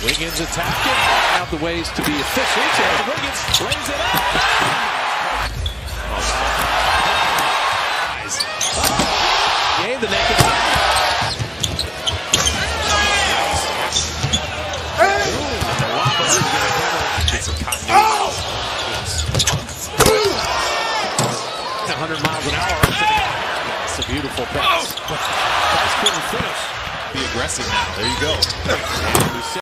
Wiggins attacking. Out the ways to be efficient. And Wiggins lays it up. Gained the naked. Get some continuity. 100 miles an hour. It's a beautiful pass. Price couldn't finish. Be aggressive now. There you go.